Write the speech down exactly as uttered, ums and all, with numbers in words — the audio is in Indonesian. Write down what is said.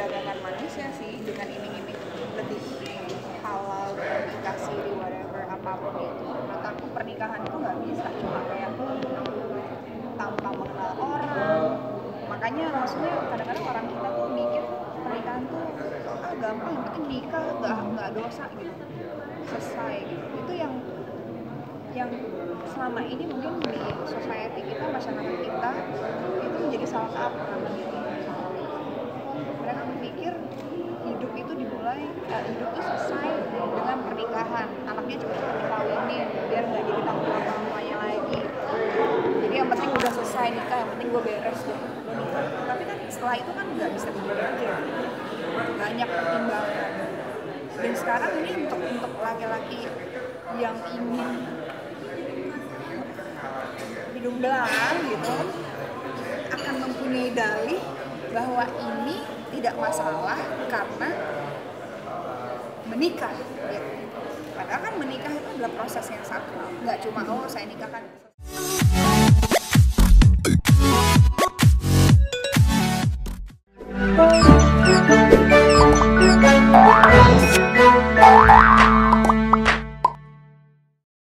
memperdagangkan manusia sih dengan iming-iming lebih halal, dikasih whatever apapun itu. Menurut aku pernikahan itu nggak bisa cuma kayak tanpa mengenal orang. Makanya maksudnya kadang-kadang orang kita tuh mikir pernikahan tuh ah gampang, yang penting nikah nggak nggak dosa gitu, selesai gitu. Itu yang yang selama ini mungkin di society kita, masyarakat kita itu menjadi salah kaprah gitu. Mereka berpikir hidup itu dimulai, uh, hidup itu selesai dengan pernikahan, anaknya cepet-cepet dikawinin biar nggak jadi tanggung jawab orang tuanya lagi. Jadi yang penting udah selesai nikah, yang penting gue beres deh, gue nikah. Tapi kan setelah itu kan nggak bisa begini aja, banyak pertimbangan. Dan sekarang ini untuk untuk laki-laki yang ingin hidung belang gitu akan mempunyai dalih bahwa ini tidak masalah karena menikah gitu. Padahal kan menikah itu adalah proses yang sakral, nggak cuma oh saya nikah kan